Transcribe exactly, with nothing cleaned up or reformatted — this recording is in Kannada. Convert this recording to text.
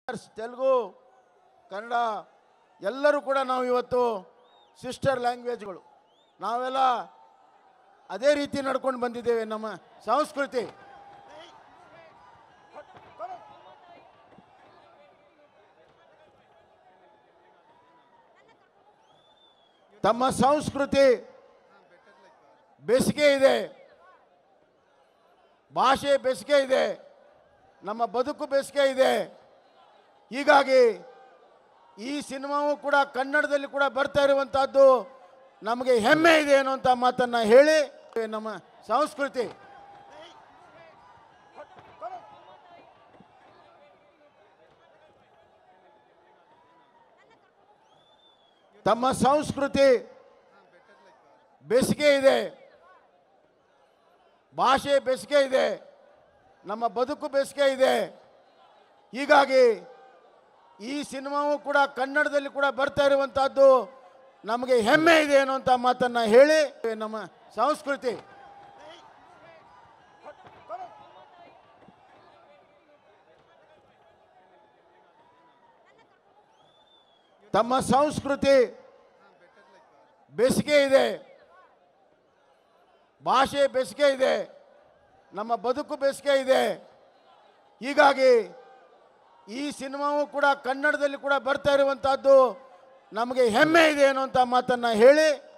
ತೆಲುಗು ಕನ್ನಡ ಎಲ್ಲರೂ ಕೂಡ ನಾವು ಇವತ್ತು ಸಿಸ್ಟರ್ ಲ್ಯಾಂಗ್ವೇಜ್ಗಳು ನಾವೆಲ್ಲ ಅದೇ ರೀತಿ ನಡ್ಕೊಂಡು ಬಂದಿದ್ದೇವೆ ನಮ್ಮ ಸಂಸ್ಕೃತಿ ತಮ್ಮ ಸಂಸ್ಕೃತಿ ಬೆಸಿಗೆ ಇದೆ ಭಾಷೆ ಬೆಸಿಗೆ ಇದೆ ನಮ್ಮ ಬದುಕು ಬೆಸಿಗೆ ಇದೆ ಹೀಗಾಗಿ ಈ ಸಿನಿಮಾವು ಕೂಡ ಕನ್ನಡದಲ್ಲಿ ಕೂಡ ಬರ್ತಾ ಇರುವಂತದ್ದು ನಮಗೆ ಹೆಮ್ಮೆ ಇದೆ ಅನ್ನುವಂತ ಮಾತನ್ನ ಹೇಳಿ ನಮ್ಮ ಸಂಸ್ಕೃತಿ ತಮ್ಮ ಸಂಸ್ಕೃತಿ ಬೆಸಿಗೆ ಇದೆ ಭಾಷೆ ಬೆಸಿಗೆ ಇದೆ ನಮ್ಮ ಬದುಕು ಬೆಸಿಗೆ ಇದೆ ಹೀಗಾಗಿ ಈ ಸಿನಿಮಾವು ಕೂಡ ಕನ್ನಡದಲ್ಲಿ ಕೂಡ ಬರ್ತಾ ಇರುವಂತದ್ದು ನಮಗೆ ಹೆಮ್ಮೆ ಇದೆ ಅನ್ನುವಂತ ಮಾತನ್ನ ಹೇಳಿ ನಮ್ಮ ಸಂಸ್ಕೃತಿ ತಮ್ಮ ಸಂಸ್ಕೃತಿ ಬೆಸಿಗೆ ಇದೆ ಭಾಷೆ ಬೆಸಿಗೆ ಇದೆ ನಮ್ಮ ಬದುಕು ಬೆಸಿಗೆ ಇದೆ ಹೀಗಾಗಿ ಈ ಸಿನಿಮಾವು ಕೂಡ ಕನ್ನಡದಲ್ಲಿ ಕೂಡ ಬರ್ತಾ ಇರುವಂತದ್ದು ನಮಗೆ ಹೆಮ್ಮೆ ಇದೆ ಅನ್ನುವಂತ ಮಾತನ್ನ ಹೇಳಿ